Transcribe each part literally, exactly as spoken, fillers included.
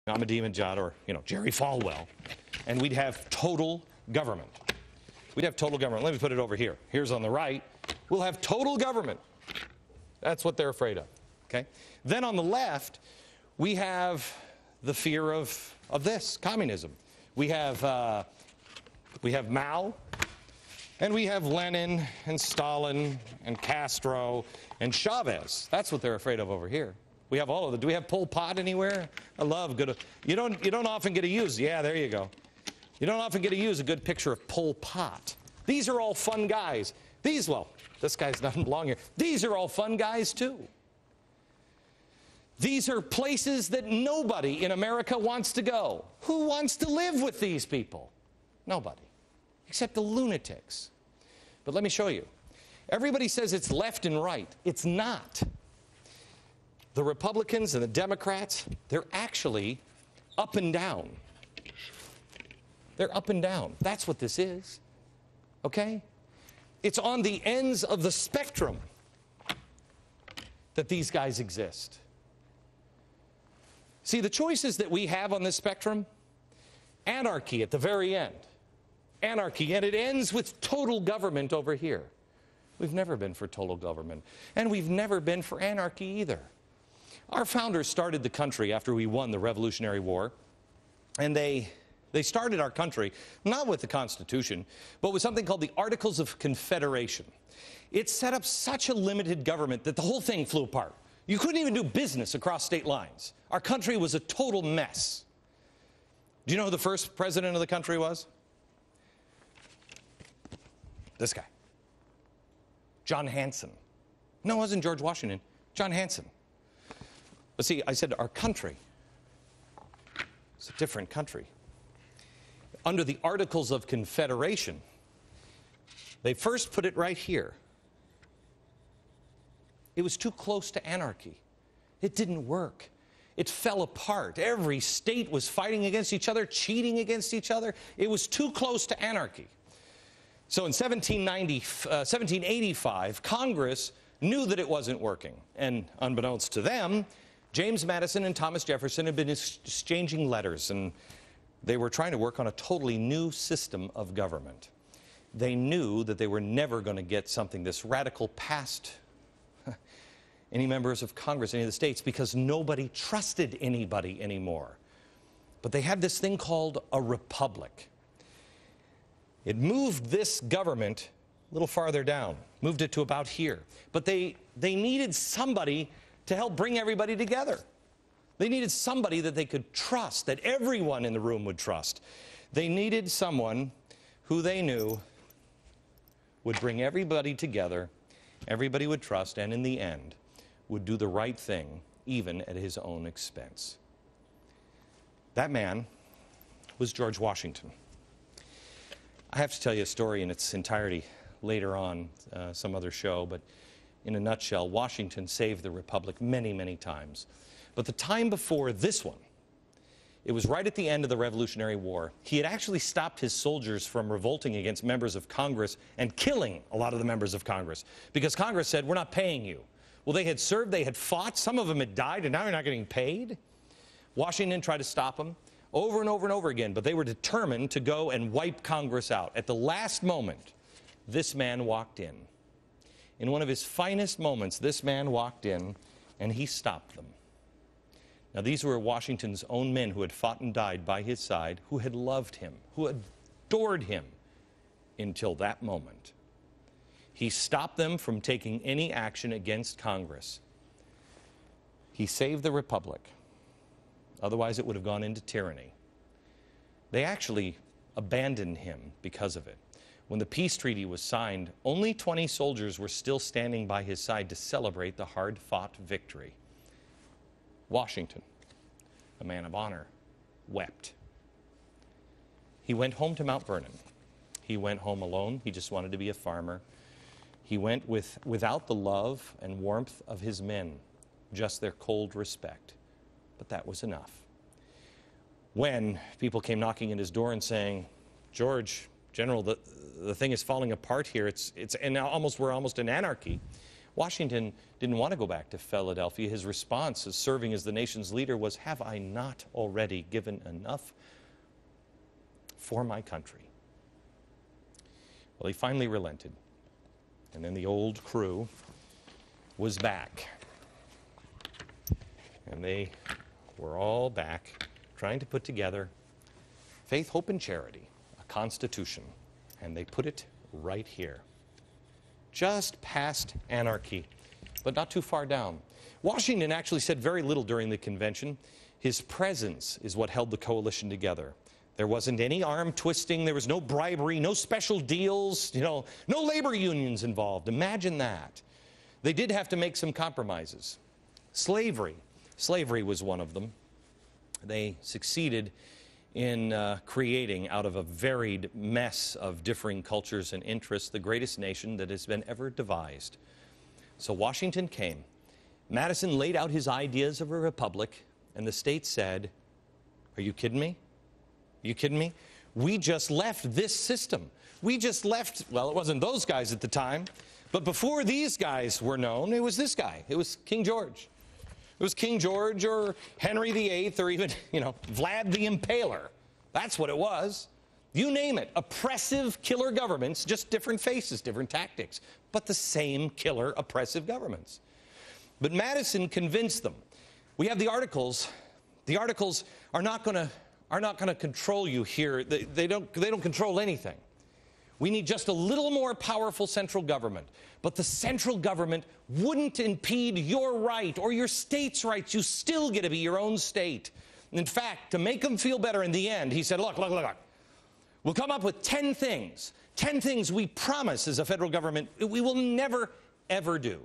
Ahmadinejad or, you know, Jerry Falwell, and we'd have total government. We'd have total government. Let me put it over here. Here's on the right. We'll have total government. That's what they're afraid of. Okay? Then on the left, we have the fear of, of this, communism. We have, uh, we have Mao, and we have Lenin and Stalin and Castro and Chavez. That's what they're afraid of over here. We have all of them. Do we have Pol Pot anywhere? I love good. You don't, you don't often get to use, yeah, there you go. You don't often get to use a good picture of Pol Pot. These are all fun guys. These, well, this guy's doesn't belong here. These are all fun guys too. These are places that nobody in America wants to go. Who wants to live with these people? Nobody, except the lunatics. But let me show you. Everybody says it's left and right. It's not. The Republicans and the Democrats, they're actually up and down. They're up and down. That's what this is. Okay? It's on the ends of the spectrum that these guys exist. See, the choices that we have on this spectrum, anarchy at the very end. Anarchy, and it ends with total government over here. We've never been for total government, and we've never been for anarchy either. Our founders started the country after we won the Revolutionary War, and they, they started our country not with the Constitution, but with something called the Articles of Confederation. It set up such a limited government that the whole thing flew apart. You couldn't even do business across state lines. Our country was a total mess. Do you know who the first president of the country was? This guy. John Hanson. No, it wasn't George Washington. John Hanson. But see, I said our country. It's a different country. Under the Articles of Confederation, they first put it right here. It was too close to anarchy. It didn't work. It fell apart. Every state was fighting against each other, cheating against each other. It was too close to anarchy. So in seventeen ninety, uh, seventeen eighty-five, Congress knew that it wasn't working. And unbeknownst to them, James Madison and Thomas Jefferson had been exchanging letters, and they were trying to work on a totally new system of government. They knew that they were never going to get something this radical past any members of Congress, any of the states, because nobody trusted anybody anymore. But they had this thing called a republic. It moved this government a little farther down, moved it to about here. But they, they needed somebody to help bring everybody together. They needed somebody that they could trust, that everyone in the room would trust. They needed someone who they knew would bring everybody together, everybody would trust, and in the end, would do the right thing, even at his own expense. That man was George Washington. I have to tell you a story in its entirety later on, uh, some other show, but in a nutshell, Washington saved the Republic many, many times. But the time before this one, it was right at the end of the Revolutionary War. He had actually stopped his soldiers from revolting against members of Congress and killing a lot of the members of Congress, because Congress said, we're not paying you. Well, they had served, they had fought, some of them had died, and now you're not getting paid. Washington tried to stop them over and over and over again, but they were determined to go and wipe Congress out. At the last moment, this man walked in. In one of his finest moments, this man walked in, and he stopped them. Now, these were Washington's own men who had fought and died by his side, who had loved him, who adored him until that moment. He stopped them from taking any action against Congress. He saved the Republic. Otherwise, it would have gone into tyranny. They actually abandoned him because of it. When the peace treaty was signed, only twenty soldiers were still standing by his side to celebrate the hard-fought victory. Washington, a man of honor, wept. He went home to Mount Vernon. He went home alone. He just wanted to be a farmer. He went with, without the love and warmth of his men, just their cold respect. But that was enough. When people came knocking at his door and saying, George, General, the, the thing is falling apart here. It's, it's, and now almost, we're almost in anarchy. Washington didn't want to go back to Philadelphia. His response as serving as the nation's leader was, "Have I not already given enough for my country?" Well, he finally relented. And then the old crew was back. And they were all back trying to put together faith, hope, and charity, a constitution. And they put it right here, just past anarchy, but not too far down. Washington actually said very little during the convention. His presence is what held the coalition together. There wasn't any arm twisting. There was no bribery, no special deals, you know, no labor unions involved. Imagine that. They did have to make some compromises. Slavery. Slavery was one of them. They succeeded in uh, creating, out of a varied mess of differing cultures and interests, the greatest nation that has been ever devised. So Washington came. Madison laid out his ideas of a republic, and the states said, "Are you kidding me? Are you kidding me? We just left this system. We just left," well, it wasn't those guys at the time, but before these guys were known, it was this guy. It was King George. It was King George or Henry the Eighth or even, you know, Vlad the Impaler. That's what it was. You name it. Oppressive killer governments, just different faces, different tactics, but the same killer oppressive governments. But Madison convinced them. We have the Articles. The Articles are not going to are not going to control you here. They, they don't they don't control anything. We need just a little more powerful central government. But the central government wouldn't impede your right or your state's rights. You still get to be your own state. In fact, to make them feel better in the end, he said, look, look, look, look. We'll come up with ten things. ten things we promise as a federal government we will never, ever do.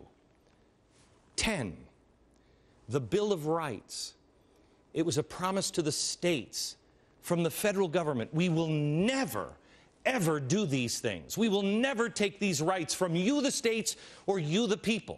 ten. The Bill of Rights. It was a promise to the states from the federal government. We will never, ever do these things. We will never take these rights from you, the states, or you, the people.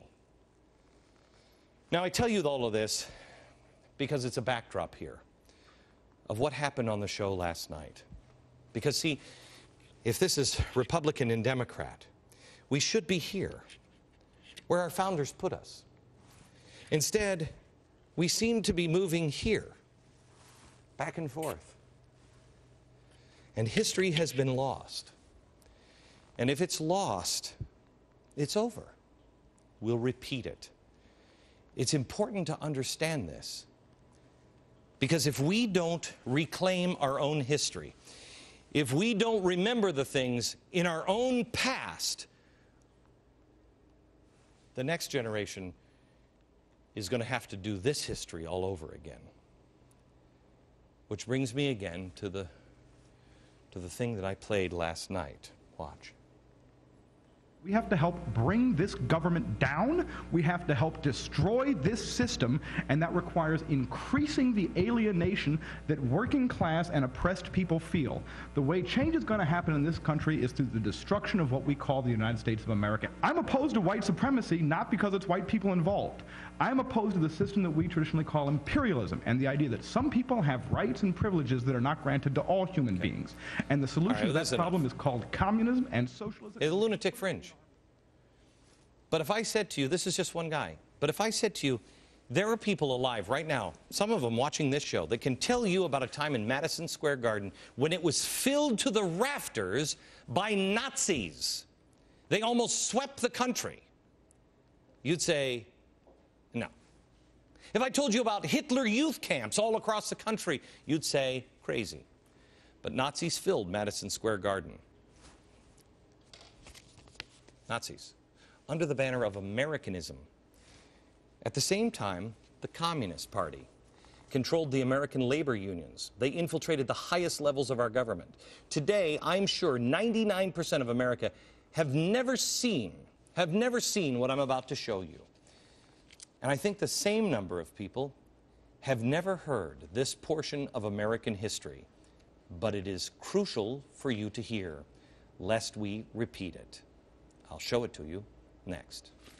Now, I tell you all of this because it's a backdrop here of what happened on the show last night. Because, see, if this is Republican and Democrat, we should be here, where our founders put us. Instead, we seem to be moving here, back and forth. And history has been lost. And if it's lost, it's over. We'll repeat it. It's important to understand this. Because if we don't reclaim our own history, if we don't remember the things in our own past, the next generation is going to have to do this history all over again. Which brings me again to the, to the thing that I played last night. Watch. We have to help bring this government down. We have to help destroy this system, and that requires increasing the alienation that working class and oppressed people feel. The way change is going to happen in this country is through the destruction of what we call the United States of America. I'm opposed to white supremacy, not because it's white people involved. I'm opposed to the system that we traditionally call imperialism, and the idea that some people have rights and privileges that are not granted to all human okay. beings. And the solution right, well, to that problem enough. is called communism and socialism. It's a lunatic fringe. But if I said to you, this is just one guy, but if I said to you, there are people alive right now, some of them watching this show, that can tell you about a time in Madison Square Garden when it was filled to the rafters by Nazis. They almost swept the country. You'd say, no. If I told you about Hitler youth camps all across the country, you'd say, crazy. But Nazis filled Madison Square Garden. Nazis. Under the banner of Americanism. At the same time, the Communist Party controlled the American labor unions. They infiltrated the highest levels of our government. Today, I'm sure ninety-nine percent of America have never seen, have never seen what I'm about to show you. And I think the same number of people have never heard this portion of American history. But it is crucial for you to hear, lest we repeat it. I'll show it to you next.